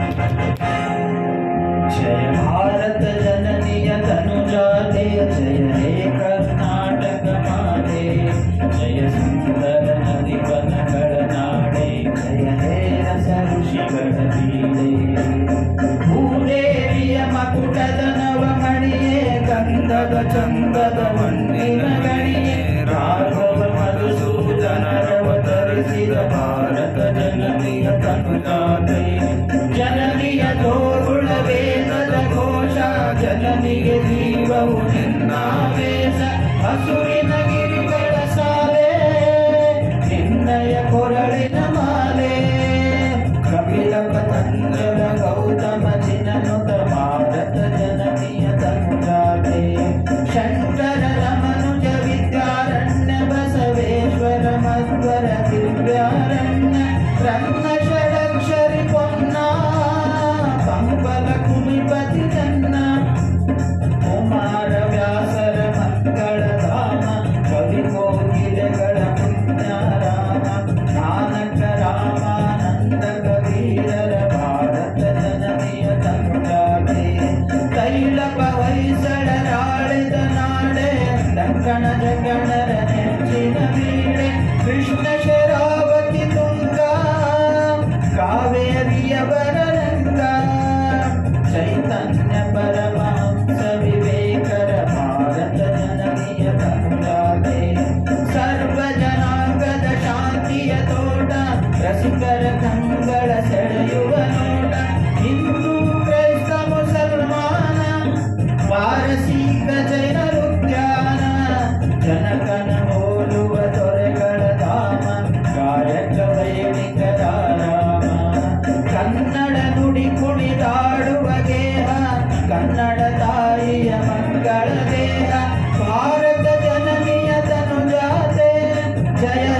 जय भारत जननीय तनुजाते, जय हे कर्नाटक माते, जय सुंदर नदी वनಗಳ ನಾಡೆ, जय हे ರಸ ಋಷಿಗಳ ಬೀಡೆ. ಭೂದೇವಿಯ ಮಕುಟದ ನವಮಣಿಯೇ, ಗಂಧದ ಚಂದದ ಮಣ್ಣಿನ ಗಣಿಯೇ, ರಾಘವ ಮಧುಸೂದನರವತರಿಸಿದ ಭಾರತ ಜನನಿಯ ತನುಜಾತೆ. ಜನನಿಯ ತೋರುಳ ವೇದದ ಘೋಷ, ಜನನಿಗೆ ಜೀವವು ನಿನ್ನಾವೇಶ. ಹಸುರಿನ ಗಿರಿಗಳ ಸಾಲೆ, ನಿನ್ನಯ ಕೊರಳಿನ ಮಾಲೆ. ಕಪಿಲ ಪತಂಜಲ ಗೌತಮ ಚಿನನುತ ಭಾರತ ಜನನಿಯ ತನುಜಾತೆ. ಶಂಕರರ ಮನುಜ ವಿದ್ಯಾರಣ್ಯ, ಬಸವೇಶ್ವರ ಮಧ್ವರ ದಿವ್ಯಾರಣ್ಯ. ರನ್ನ ಷಡಕ್ಷರಿ ಪೊನ್ನ, ಪಂಪಲ ಕುಮಿಪತಿ ಜನ್ನ. ಕುಮಾರ ವ್ಯಾಸರ ಮಕ್ಕಳ ಧಾಮ, ಕವಿ ಕೋಗಿಲೆಗಳ ಪುಣ್ಯಾರಾಮ. ನಾನಕ ರಾಮಾನಂದ ಕಬೀರರ ಭಾರತ ಜನನಿಯ ತನುಜಾತೆ. ತೈಲಪ ಹೊಯ್ಸಳರಾಳಿದ ನಾಡೆ, ದಕ್ಕಣ ಜಗಣರ ನೆಚ್ಚಿನ ಬೀಡೆ. ಕೃಷ್ಣ ಶರಾವತಿ ತುಂಗ, ಕಾವೇರಿಯ ಬರರಂಗ. ಚೈತನ್ಯ ಪರಮಹಂಸ ವಿವೇಕರ ಭಾರತ ಜನನಿಯ ತನುಜಾತೆ. ಸರ್ವ ಜನಾಂಗದ ಶಾಂತಿಯ ತೋಟ, ರಸಿಕರ ಕಂಗಳ ಸೆಳೆಯುವ ನೋಟ. ಹಿಂದೂ ಕ್ರೈಸ್ತ ಮುಸಲ್ಮಾನ, ಪಾರಸೀಕ ಜೈನರ ಉದ್ಯಾನ. ಜನಕನ ಹೋಲುವ ದೊರೆಗಳ ಧಾಮ, ಕಾಯಕ ವೈಣಿಕರ ರಾಮ. ಕನ್ನಡ ನುಡಿ ಕುಣಿದಾಡುವ ಗೇಹ, ಕನ್ನಡ ತಾಯಿಯ ಮಂಗಳ ದೇಹ. ಭಾರತ ಜನನಿಯ ತನುಜಾತೆ, ಜಯ